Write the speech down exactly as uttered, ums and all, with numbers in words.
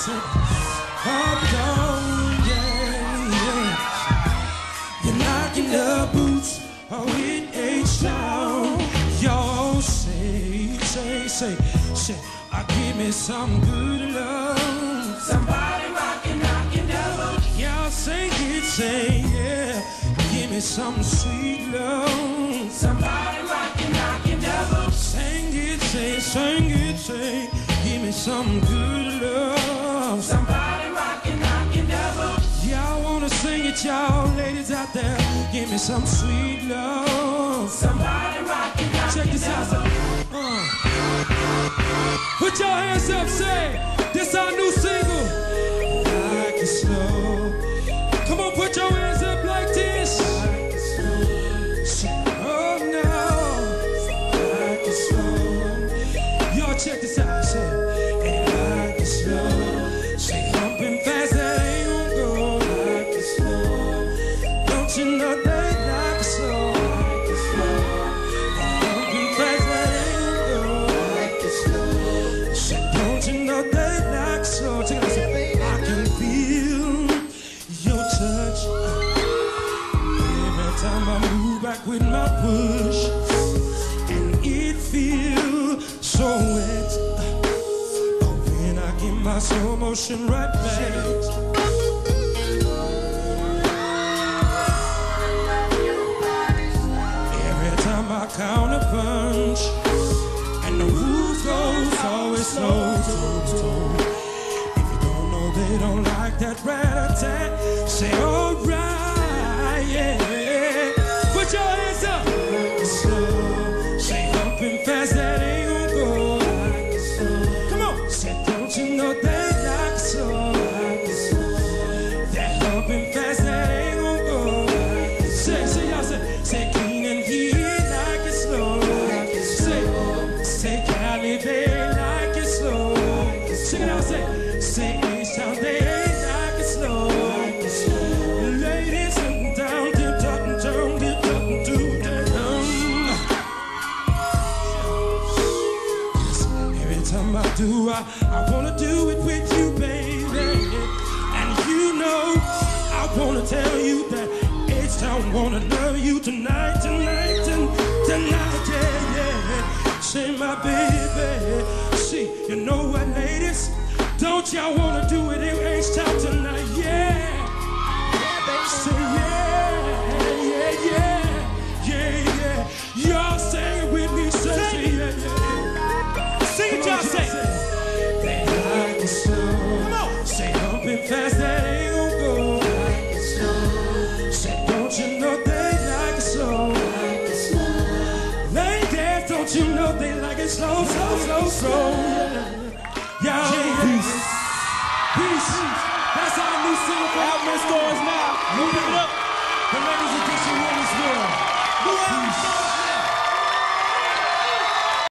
said, up down, yeah, yeah. You're knocking the boots oh, in H-Town. Y'all say, say, say, say, I give me some good love. Somebody rockin', knockin' the boots. Y'all sing it, say, yeah. Give me some sweet love. Somebody rockin', knockin' the boots. Sing it, say, sing it, say. Give me some good love. Somebody rockin', knockin' the boots. Y'all wanna sing it, y'all ladies out there. Give me some sweet love. Somebody rockin', knockin' Check this out. Uh. Put your hands up, say, this our new single. Like it slow. Come on, put your hands up like this. Like it slow. Say, oh no. Like it slow. Y'all check this out, say, and like it slow. Say, humping fast, that ain't gon' go. Like it slow. Don't you know they like it slow? Like it slow. And humping fast, that ain't gon' go. Like it slow. Say, don't you know they like it slow? Check it out, say, I can feel your touch every time I move back with my push, and it feels so wet oh, when I get my slow motion right back. Every time I count a punch, and the move goes always slow, slow, slow. They don't like that rat-a-tat. Say, alright, yeah. Put your hands up. Like it slow. Say, humping fast, that ain't gon' go. Like it slow. Come on. Say, don't you know they like it slow? Like it slow. That humping fast, that ain't gon' go. Like it slow. Say, say, y'all say, say, clean and heat like it slow. Like it slow. Say, say, Cali, they like it slow. Like it slow. Check it out, say, say, they ain't like it slow. Like it slow. Ladies, sitting down, dip, up and down, dip, up and do down. Every time I do, I, I wanna do it with you, baby. And you know, I wanna tell you that H-Town wanna love you tonight, tonight, and tonight, yeah, yeah. Say, my baby, see, you know what, ladies? Don't y'all wanna do it in H-Town tonight? Yeah. Yeah, baby. Say yeah, yeah, yeah, yeah, yeah. Y'all sing it with me, say, say yeah, yeah. Sing it, y'all say. They like it slow. Come on. Say humping fast, that ain't gon' go. Like it slow. Say, don't you know they like it slow? Like it slow. Ladies, don't you know they like it slow, slow, slow, slow? Yeah. Yeah, yeah. Peace. Peace. That's our new single for Album in stores now. Move it up. The ladies edition, Willis World. Peace.